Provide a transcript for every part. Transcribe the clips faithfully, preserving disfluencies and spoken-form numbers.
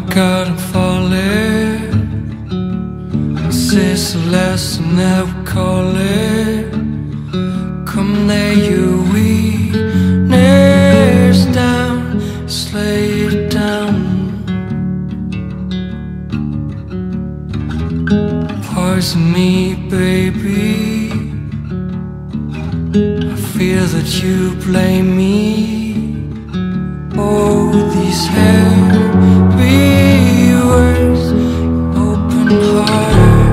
God, I'm falling. This is the last time that we call it. Come lay your weakness down, just lay it down. Poison me, baby. I feel that you blame me. Oh, these heavy words, open heart.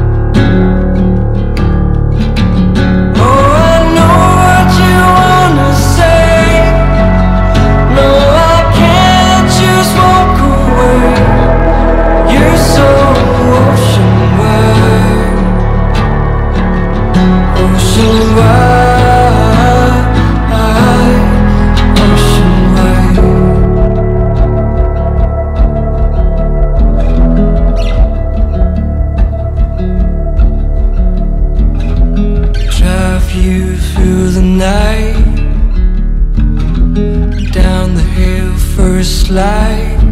Oh, I know what you wanna say. No, I can't just walk away. You're so ocean wide, ocean wide. You through the night, down the hill, first light.